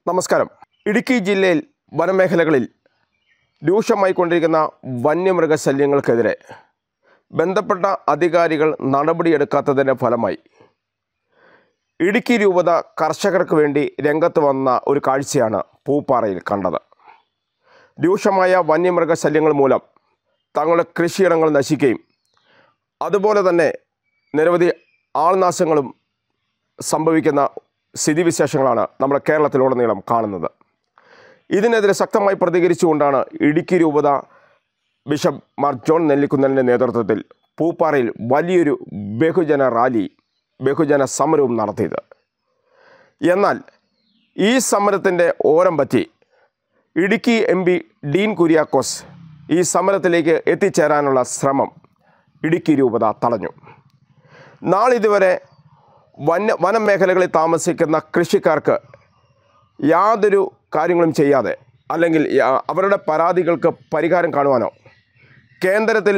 നമസ്കാരം. ഇടുക്കി ജില്ലയിൽ വനമേഖലകളിൽ രൂക്ഷമായിക്കൊണ്ടിരിക്കുന്ന വന്യമൃഗശല്യങ്ങൾക്കെതിരെ ബന്ധപ്പെട്ട അധികാരികൾ നടപടിയെടുക്കാത്തതിൻ്റെ ഫലമായി ഇടുക്കി രൂപത കർഷകർക്ക് വേണ്ടി രംഗത്ത് വന്ന ഒരു കാഴ്ചയാണ് പൂപ്പാറയിൽ കണ്ടത്. രൂക്ഷമായ വന്യമൃഗശല്യങ്ങൾ മൂലം തങ്ങളുടെ കൃഷിയിടങ്ങൾ നശിക്കുകയും അതുപോലെ തന്നെ നിരവധി ആൾനാശങ്ങളും സംഭവിക്കുന്ന സ്ഥിതിവിശേഷങ്ങളാണ് നമ്മുടെ കേരളത്തിലുടനീളം കാണുന്നത്. ഇതിനെതിരെ ശക്തമായി പ്രതികരിച്ചുകൊണ്ടാണ് ഇടുക്കി രൂപത ബിഷപ്പ് മാർ ജോൺ നെല്ലിക്കുന്നലിൻ്റെ നേതൃത്വത്തിൽ പൂപ്പാറയിൽ വലിയൊരു ബഹുജന സമരവും നടത്തിയത്. എന്നാൽ ഈ സമരത്തിൻ്റെ ഓരം പറ്റി ഇടുക്കി MP ഡീൻ കുര്യാക്കോസ് ഈ സമരത്തിലേക്ക് എത്തിച്ചേരാനുള്ള ശ്രമം ഇടുക്കി രൂപത തടഞ്ഞു. നാളിതുവരെ വനം മേഖലകളിൽ താമസിക്കുന്ന കൃഷിക്കാർക്ക് യാതൊരു കാര്യങ്ങളും ചെയ്യാതെ അല്ലെങ്കിൽ അവരുടെ പരാതികൾക്ക് പരിഹാരം കാണുവാനോ കേന്ദ്രത്തിൽ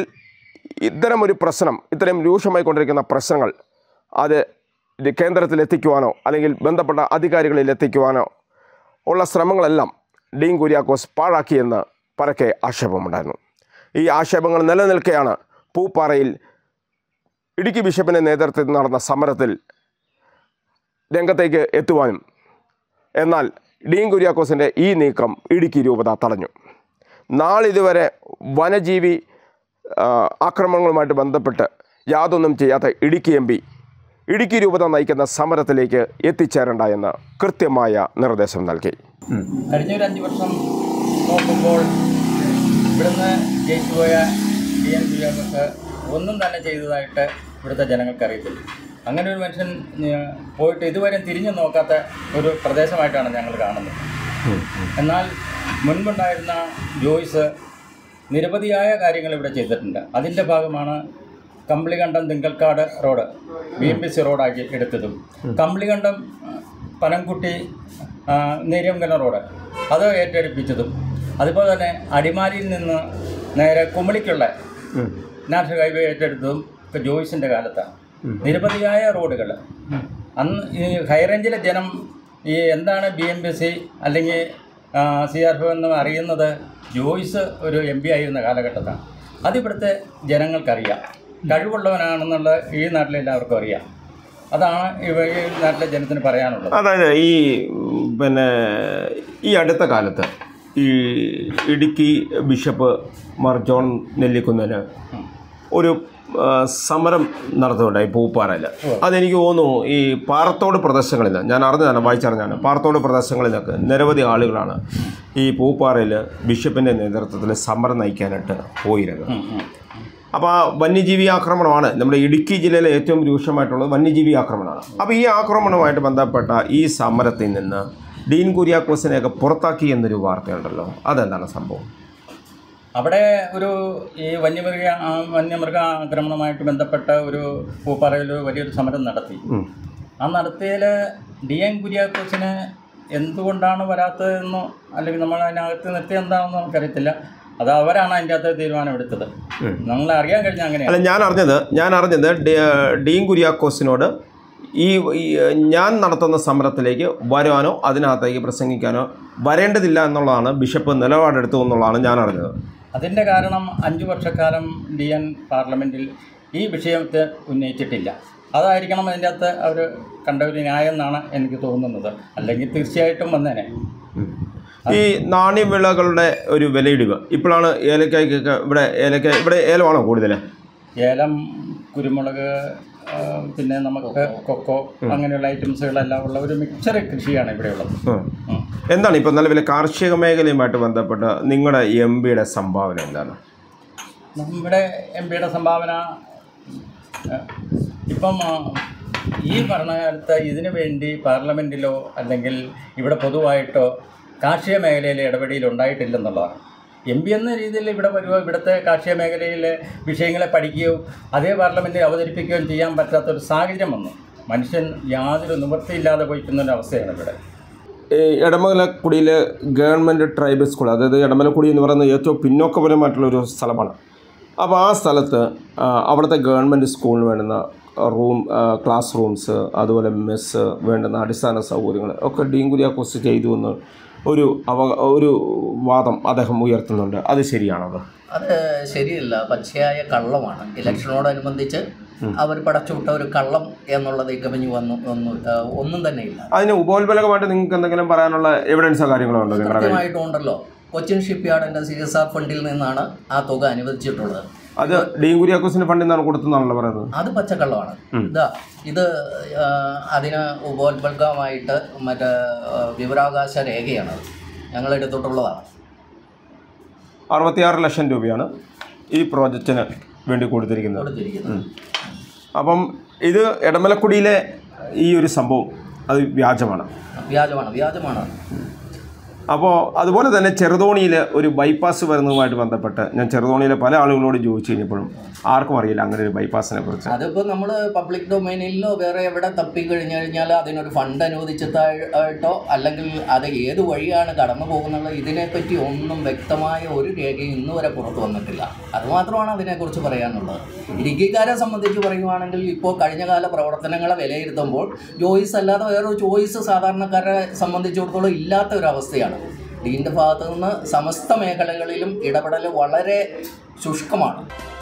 ഇത്തരം രൂക്ഷമായിക്കൊണ്ടിരിക്കുന്ന പ്രശ്നങ്ങൾ അത് കേന്ദ്രത്തിൽ എത്തിക്കുവാനോ അല്ലെങ്കിൽ ബന്ധപ്പെട്ട അധികാരികളിൽ എത്തിക്കുവാനോ ഉള്ള ശ്രമങ്ങളെല്ലാം ഡീൻ കുര്യാക്കോസ് പാഴാക്കിയെന്ന് പരക്കെ ആക്ഷേപമുണ്ടായിരുന്നു. ഈ ആക്ഷേപങ്ങൾ നിലനിൽക്കെയാണ് പൂപ്പാറയിൽ ഇടുക്കി ബിഷപ്പിൻ്റെ നേതൃത്വത്തിൽ നടന്ന സമരത്തിൽ രംഗത്തേക്ക് എത്തുവാനും എന്നാൽ ഡീൻ കുര്യാക്കോസിൻ്റെ ഈ നീക്കം ഇടുക്കി രൂപത തടഞ്ഞു. നാളിതുവരെ വനജീവി ആക്രമണങ്ങളുമായിട്ട് ബന്ധപ്പെട്ട് യാതൊന്നും ചെയ്യാത്ത ഇടുക്കി MP ഇടുക്കി രൂപത നയിക്കുന്ന സമരത്തിലേക്ക് എത്തിച്ചേരേണ്ട എന്ന് കൃത്യമായ നിർദ്ദേശം നൽകി. കഴിഞ്ഞൊരു 5 വർഷം നോക്കുമ്പോൾ ഇവിടുന്ന് ജയിച്ചുപോയ DN കുര്യാക്കോസ് ഒന്നും തന്നെ ചെയ്തതായിട്ട് ഇവിടുത്തെ ജനങ്ങൾക്കറിയത്തില്ല. അങ്ങനെ ഒരു മനുഷ്യൻ പോയിട്ട് ഇതുവരെ തിരിഞ്ഞു നോക്കാത്ത ഒരു പ്രദേശമായിട്ടാണ് ഞങ്ങൾ കാണുന്നത്. എന്നാൽ മുൻപുണ്ടായിരുന്ന ജോയ്സ് നിരവധിയായ കാര്യങ്ങൾ ഇവിടെ ചെയ്തിട്ടുണ്ട്. അതിൻ്റെ ഭാഗമാണ് കമ്പിളികണ്ടം തിങ്കൽക്കാട് റോഡ് BMPC റോഡാക്കി എടുത്തതും കമ്പിളികണ്ടം പനംകുട്ടി നേര്യമംഗലം റോഡ് അത് ഏറ്റെടുപ്പിച്ചതും അതുപോലെ തന്നെ അടിമാലിയിൽ നിന്ന് നേരെ കുമളിക്കുള്ള നാഷണൽ ഹൈവേ ഏറ്റെടുത്തതും ഒക്കെ ജോയ്സിൻ്റെ കാലത്താണ്. നിരവധിയായ റോഡുകൾ അന്ന് ഈ ഹൈറേഞ്ചിലെ ജനം ഈ എന്താണ് BMPC അല്ലെങ്കിൽ CRF എന്ന് അറിയുന്നത് ജോയ്സ് ഒരു MP ആയിരുന്ന കാലഘട്ടത്താണ്. അതിവിടുത്തെ ജനങ്ങൾക്കറിയാം. കഴിവുള്ളവനാണെന്നുള്ള ഈ നാട്ടിലെ എല്ലാവർക്കും അറിയാം. അതാണ് ഈ നാട്ടിലെ ജനത്തിന് പറയാനുള്ളത്. അതായത് ഈ അടുത്ത കാലത്ത് ഈ ഇടുക്കി ബിഷപ്പ് മാർ ജോൺ നെല്ലിക്കുന്നതിന് ഒരു സമരം നടത്തുന്നുണ്ടായി പൂപ്പാറയിൽ. അതെനിക്ക് തോന്നുന്നു ഈ പാറത്തോട് പ്രദേശങ്ങളിൽ ഞാൻ വായിച്ചറിഞ്ഞാണ് പാറത്തോട് പ്രദേശങ്ങളിൽ നിന്നൊക്കെ നിരവധി ആളുകളാണ് ഈ പൂപ്പാറയിൽ ബിഷപ്പിൻ്റെ നേതൃത്വത്തിൽ സമരം നയിക്കാനായിട്ട് പോയിരുന്നത്. അപ്പോൾ ആ വന്യജീവി ആക്രമണമാണ് നമ്മുടെ ഇടുക്കി ജില്ലയിലെ ഏറ്റവും രൂക്ഷമായിട്ടുള്ളത് വന്യജീവി ആക്രമണമാണ്. അപ്പോൾ ഈ ആക്രമണവുമായിട്ട് ബന്ധപ്പെട്ട ഈ സമരത്തിൽ നിന്ന് ഡീൻ കുര്യാക്കോസിനെയൊക്കെ പുറത്താക്കി എന്നൊരു വാർത്തയുണ്ടല്ലോ, അതെന്താണ് സംഭവം? അവിടെ ഒരു ഈ വന്യമൃഗ ആക്രമണവുമായിട്ട് ബന്ധപ്പെട്ട ഒരു പൂപ്പാറയിൽ വലിയൊരു സമരം നടത്തി. ആ നടത്തിയതിൽ DN കുര്യാക്കോസിന് എന്തുകൊണ്ടാണ് വരാത്തതെന്നോ അല്ലെങ്കിൽ നമ്മൾ അതിനകത്ത് നിർത്തി എന്താണെന്നോ നമുക്കറിയത്തില്ല. അത് അവരാണ് അതിൻ്റെ അകത്ത് തീരുമാനമെടുത്തത്. നമ്മളെ അറിയാൻ കഴിഞ്ഞാൽ അങ്ങനെയാണ്. ഞാൻ അറിഞ്ഞത് ഡീൻ കുര്യാക്കോസിനോട് ഞാൻ നടത്തുന്ന സമരത്തിലേക്ക് വരാനോ അതിനകത്തേക്ക് പ്രസംഗിക്കാനോ വരേണ്ടതില്ല എന്നുള്ളതാണ് ബിഷപ്പ് നിലപാടെടുത്തു എന്നുള്ളതാണ് ഞാൻ അറിഞ്ഞത്. അതിൻ്റെ കാരണം 5 വർഷക്കാലം DN പാർലമെൻറ്റിൽ ഈ വിഷയത്തെ ഉന്നയിച്ചിട്ടില്ല. അതായിരിക്കണം അതിൻ്റെ അകത്ത് അവർ കണ്ട ഒരു ന്യായം എന്നാണ് എനിക്ക് തോന്നുന്നത്. അല്ലെങ്കിൽ തീർച്ചയായിട്ടും വന്നേനെ. ഈ നാണ്യവിളകളുടെ ഒരു വിലയിടിവ് ഇപ്പോഴാണ് ഏലക്കായ്ക്കൊക്കെ ഇവിടെ ഏലമാണോ കൂടുതൽ? ഏലം, കുരുമുളക്, പിന്നെ നമുക്ക് കൊക്കോ അങ്ങനെയുള്ള ഐറ്റംസുകളെല്ലാം ഉള്ള ഒരു മിക്സർ കൃഷിയാണ് ഇവിടെയുള്ളത്. എന്താണ് ഇപ്പോൾ നിലവിലെ കാർഷിക മേഖലയുമായിട്ട് ബന്ധപ്പെട്ട് നിങ്ങളുടെ MP സംഭാവന എന്താണ്? നമ്മുടെ MP സംഭാവന ഇപ്പം ഈ ഭരണകാലത്ത് ഇതിനു വേണ്ടി പാർലമെൻറ്റിലോ അല്ലെങ്കിൽ ഇവിടെ പൊതുവായിട്ടോ കാർഷിക മേഖലയിലെ ഇടപെടൽ ഉണ്ടായിട്ടില്ലെന്നുള്ളതാണ്. MP എന്ന രീതിയിൽ ഇവിടെ വരുമോ, ഇവിടുത്തെ കാർഷിക മേഖലയിലെ വിഷയങ്ങളെ പഠിക്കുകയോ അതേ പാർലമെൻറ്റിൽ അവതരിപ്പിക്കുകയും ചെയ്യാൻ പറ്റാത്തൊരു സാഹചര്യം വന്നു. മനുഷ്യൻ യാതൊരു നിവൃത്തിയില്ലാതെ പോയിക്കുന്നൊരവസ്ഥയാണ് ഇവിടെ. എടമലക്കുടിയിലെ ഗവൺമെൻറ് ട്രൈബൽ സ്കൂൾ, അതായത് എടമലക്കുടി എന്ന് പറയുന്നത് ഏറ്റവും പിന്നോക്കപരമായിട്ടുള്ളൊരു സ്ഥലമാണ്. അപ്പോൾ ആ സ്ഥലത്ത് അവിടുത്തെ ഗവൺമെൻറ് സ്കൂളിന് വേണ്ടുന്ന ക്ലാസ് റൂംസ്, അതുപോലെ മെസ്സ്, വേണ്ടുന്ന അടിസ്ഥാന സൗകര്യങ്ങൾ ഒക്കെ ഡീൻ കുര്യാക്കോസ് ചെയ്തു എന്ന് ഒരു വാദം അദ്ദേഹം ഉയർത്തുന്നുണ്ട്. അത് ശരിയാണത്? അത് ശരിയല്ല, പച്ചയായ കള്ളമാണ്. ഇലക്ഷനോടനുബന്ധിച്ച് അവർ പടച്ചുവിട്ട ഒരു കള്ളം എന്നുള്ളത് കവിഞ്ഞു ഒന്നും തന്നെ ഇല്ല. അതിന് ഉപോത്ബലകമായിട്ട് നിങ്ങൾക്ക് എന്തെങ്കിലും പറയാനുള്ള എവിഡൻസോ കാര്യങ്ങളോ ഉണ്ടോ? കൃത്യമായിട്ടുണ്ടല്ലോ. കൊച്ചിൻ ഷിപ്പ്യാർഡിൻ്റെ CSR ഫണ്ടിൽ നിന്നാണ് ആ തുക അനുവദിച്ചിട്ടുള്ളത്. അത് ഡീൻ കുര്യാക്കോസിന്റെ ഫണ്ടിൽ നിന്നാണ് കൊടുത്തെന്നാണല്ലോ പറയുന്നത്. അത് പച്ചക്കള്ളമാണ്. ഇത് അതിന് ഉപോത്ബലകമായിട്ട് മറ്റേ വിവരാവകാശ രേഖയാണ് ഞങ്ങളെടുത്തിട്ടുള്ളതാണ്. 66 ലക്ഷം രൂപയാണ് ഈ പ്രോജക്റ്റിന് വേണ്ടി കൊടുത്തിരിക്കുന്നത്. അപ്പം ഇത് എടമലക്കുടിയിലെ ഈ ഒരു സംഭവം അത് വ്യാജമാണ്. അപ്പോൾ അതുപോലെ തന്നെ ചെറുതോണിയിൽ ഒരു ബൈപ്പാസ് വരുന്നതുമായിട്ട് ബന്ധപ്പെട്ട് ഞാൻ ചെറുതോണിയിലെ പല ആളുകളോട് ചോദിച്ചു കഴിഞ്ഞപ്പോഴും ആർക്കും അറിയില്ല അങ്ങനെ ഒരു ബൈപ്പാസിനെ കുറിച്ച്. അതിപ്പോൾ നമ്മൾ പബ്ലിക് ഡൊമൈനിലോ വേറെ എവിടെ തപ്പി കഴിഞ്ഞു കഴിഞ്ഞാൽ അതിനൊരു ഫണ്ട് അനുവദിച്ചതായിട്ടോ അല്ലെങ്കിൽ അത് ഏത് വഴിയാണ് കടന്നു പോകുന്നത് ഇതിനെപ്പറ്റി ഒന്നും വ്യക്തമായ ഒരു രേഖയും ഇന്ന് വരെ പുറത്തു വന്നിട്ടില്ല. അതുമാത്രമാണ് അതിനെക്കുറിച്ച് പറയാനുള്ളത്. ഇടുക്കിക്കാരെ സംബന്ധിച്ച് പറയുകയാണെങ്കിൽ ഇപ്പോൾ കഴിഞ്ഞകാല പ്രവർത്തനങ്ങളെ വിലയിരുത്തുമ്പോൾ ജോയിസ് അല്ലാതെ വേറൊരു ചോയ്സ് സാധാരണക്കാരെ സംബന്ധിച്ചിടത്തോളം ഇല്ലാത്ത ഒരു അവസ്ഥയാണ്. ഡീൻ്റെ ഭാഗത്തു നിന്ന് സമസ്ത മേഖലകളിലും ഇടപെടൽ വളരെ ശുഷ്കമാണ്.